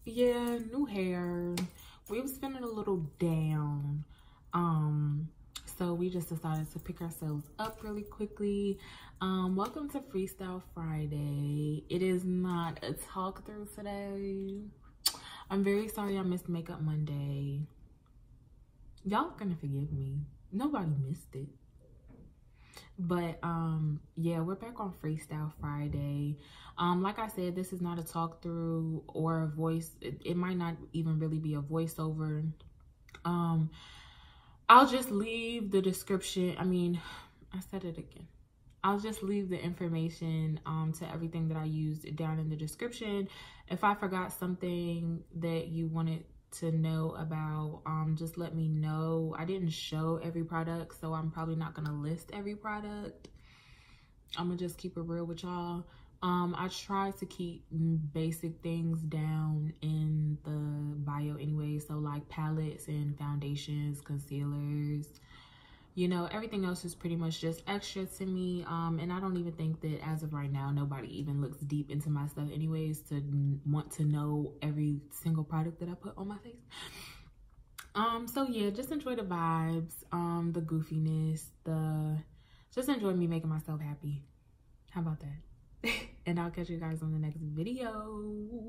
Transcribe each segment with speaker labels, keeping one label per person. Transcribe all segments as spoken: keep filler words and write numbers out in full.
Speaker 1: Yeah, new hair. We was feeling a little down. Um, so we just decided to pick ourselves up really quickly. Um, welcome to Freestyle Friday. It is not a talk through today. I'm very sorry I missed Makeup Monday. Y'all gonna forgive me. Nobody missed it. But um yeah, we're back on Freestyle Friday. Um like I said, this is not a talk through or a voice. It, it might not even really be a voiceover. um I'll just leave the description. I mean, I said it again. I'll just leave the information um to everything that I used down in the description. If I forgot something that you wanted to know about, um just let me know. I didn't show every product, so I'm probably not gonna list every product. I'm gonna just keep it real with y'all. um I try to keep basic things down in the bio anyway, so like palettes and foundations, concealers, you know, everything else is pretty much just extra to me. Um and I don't even think that as of right now nobody even looks deep into my stuff anyways to want to know every single product that I put on my face. Um so yeah, just enjoy the vibes, um the goofiness, the just enjoy me making myself happy. How about that? And I'll catch you guys on the next video.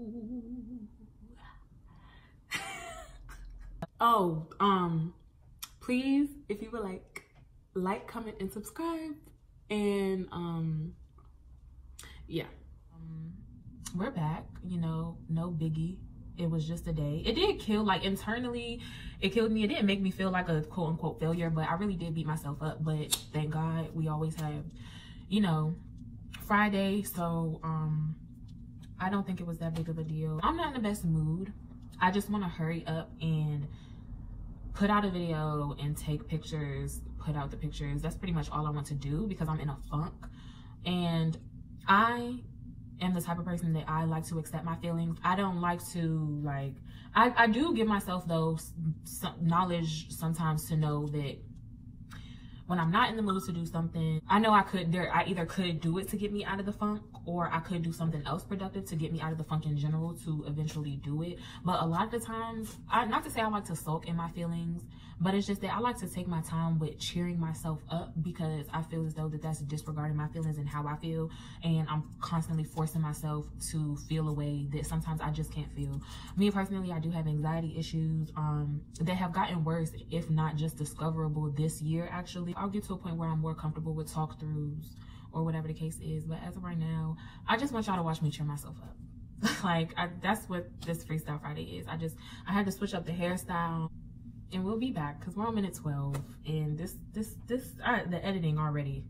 Speaker 1: Oh, um please, if you would like, like, comment, and subscribe. And um yeah, um, we're back. You know, no biggie. It was just a day. It did kill, like, internally it killed me. It didn't make me feel like a quote unquote failure, but I really did beat myself up. But thank God we always have, you know, Friday, so um I don't think it was that big of a deal. I'm not in the best mood. I just want to hurry up and put out a video and take pictures, put out the pictures. That's pretty much all I want to do because I'm in a funk. And I am the type of person that I like to accept my feelings. I don't like to, like, I, I do give myself, though, some knowledge sometimes to know that when I'm not in the mood to do something, I know I could, there, I either could do it to get me out of the funk, or I could do something else productive to get me out of the funk in general to eventually do it. But a lot of the times, I, not to say I like to sulk in my feelings, but it's just that I like to take my time with cheering myself up because I feel as though that that's disregarding my feelings and how I feel. And I'm constantly forcing myself to feel a way that sometimes I just can't feel. Me personally, I do have anxiety issues um, that have gotten worse, if not just discoverable this year, actually. I'll get to a point where I'm more comfortable with talk throughs or whatever the case is. But as of right now, I just want y'all to watch me cheer myself up. Like, I, that's what this Freestyle Friday is. I just, I had to switch up the hairstyle. And we'll be back because we're on minute twelve. And this, this, this, uh, the editing already.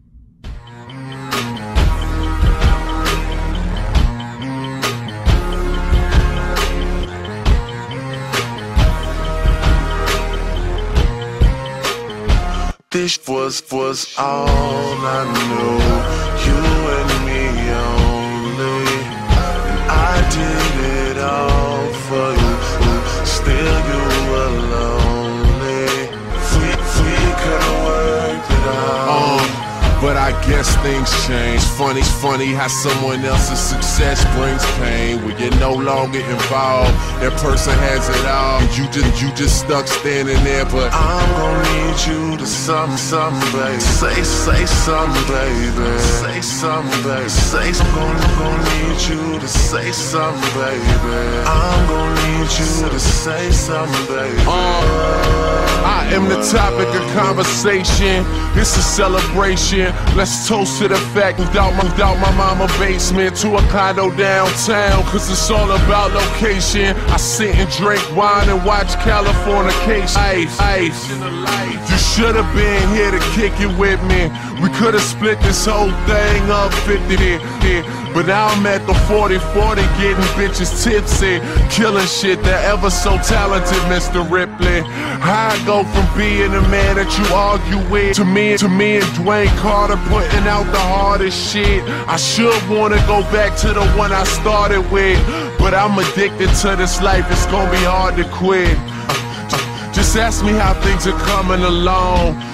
Speaker 2: This was, was all I knew, you and me only, and I did it all for you, still you were lonely, we, we could've worked it out. Um. But I guess things change. Funny's funny how someone else's success brings pain. When you're no longer involved, that person has it all. And you just, you just stuck standing there. But I'm gonna need you to some, some, baby. Say, say something, baby. Say something, baby. Say, I'm gonna, gonna need you to say something, baby. I'm gonna need you to say something, baby. Uh, I am the topic of conversation. It's a celebration. Let's toast to the fact without my, without my mama basement to a condo downtown, cause it's all about location. I sit and drink wine and watch Californication. Ice, ice. You should have been here to kick it with me. We could have split this whole thing up fifty fifty. But now I'm at the forty forty getting bitches tipsy, killing shit. That ever so talented Mister Ripley. How I go from being the man that you argue with to me, to me and Dwayne Carter putting out the hardest shit. I should wanna go back to the one I started with, but I'm addicted to this life, it's gonna be hard to quit. Just ask me how things are coming along.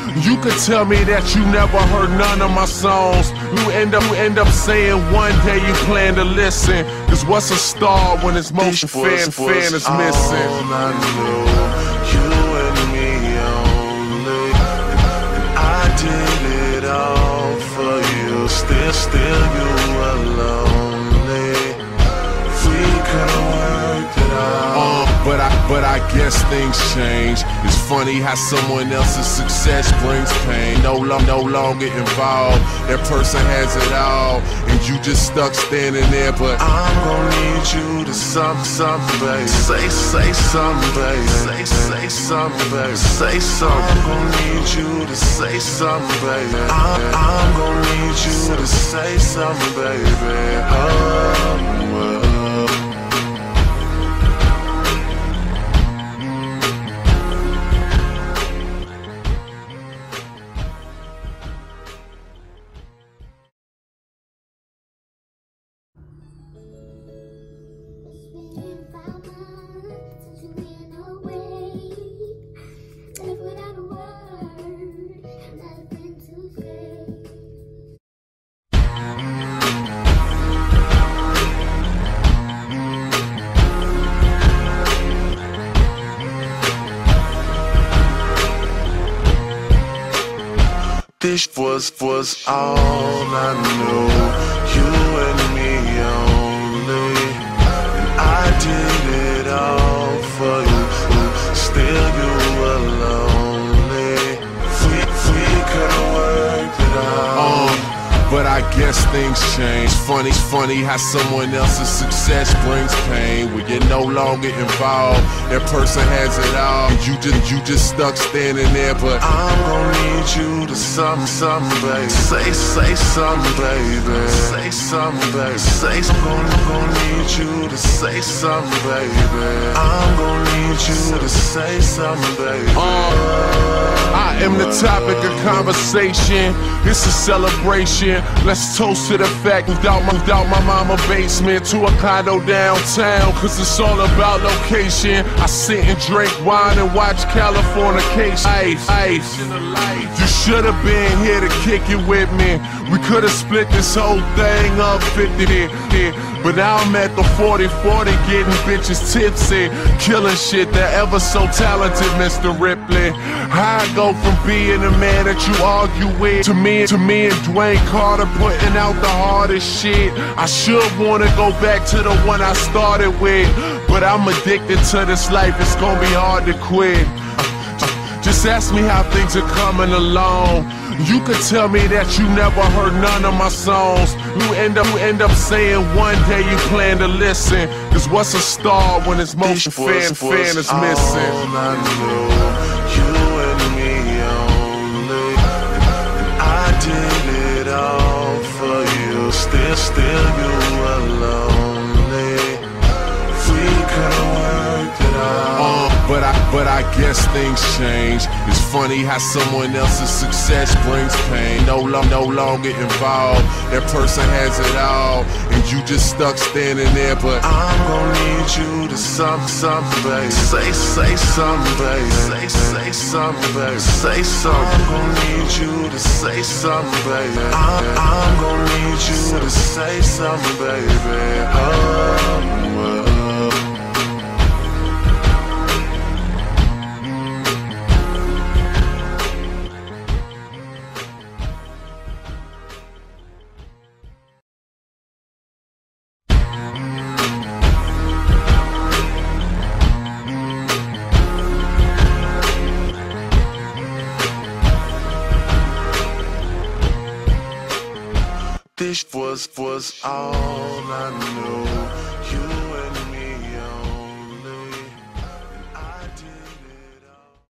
Speaker 2: You could tell me that you never heard none of my songs. You end up, you end up saying one day you plan to listen. Cause what's a star when its most fan fan is missing? All I knew, you and me only. I did it all for you. Still, still you were lonely. We could've worked it out. Uh, but I, but I guess things change. It's funny how someone else's success brings pain. No, long, no longer involved. That person has it all, and you just stuck standing there. But I'm gonna need you to some, some, baby. Say, say something, baby. Say, say something, baby. Say something. I'm gonna need you to say something, baby. I'm, I'm gonna need you to say something, baby. Oh, well. This was, was all I knew, you and me only. And I did it all for you, still you were lonely. We, we could've worked it out. Um, but I guess things change. Funny, funny how someone else's success brings pain. When you're no longer involved, that person has it all, and you just, you just stuck standing there. But I'm gonna need you to something, something, baby. Say, say something, baby. Say something, baby. Say something. I'm gonna need you to say something, baby. I'm gonna need you to say something, baby. Uh, I am the topic of conversation. It's a celebration. Let's toast to the fact without my, without my mama basement to a condo downtown. Cause it's all about location. I sit and drink wine and watch Californication. Ice, ice. You should've been here to kick it with me. We could've split this whole thing up fifty here. But now I'm at the forty forty getting bitches tipsy, killing shit, that ever so talented Mister Ripley. How I go from being the man that you argue with to me, to me and Dwayne Carter putting out the hardest shit. I should wanna go back to the one I started with, but I'm addicted to this life, it's gonna be hard to quit. Just ask me how things are coming along. You could tell me that you never heard none of my songs. You end up, you end up saying one day you plan to listen. Cause what's a star when its most fan fan is missing? All I knew, you and me only. I did it all for you. Still, still you were lonely. We could've worked it out. Um, but I, but I guess things change. It's funny how someone else's success brings pain. No, lo no longer involved. That person has it all, and you just stuck standing there. But I'm gonna need you to something, something, baby. Say, say something, baby. Say, say something, baby. Say something. I'm gonna need you to say something, baby. I'm, I'm gonna need you to say something, baby. Oh, well. This was, was all I knew.